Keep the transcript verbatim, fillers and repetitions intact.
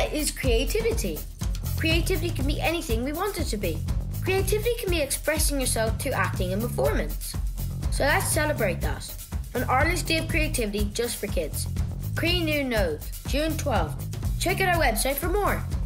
is creativity. Creativity can be anything we want it to be. Creativity can be expressing yourself through acting and performance. So let's celebrate that on Ireland's Day of Creativity just for kids. Cruinniú knows, June twelfth. Check out our website for more.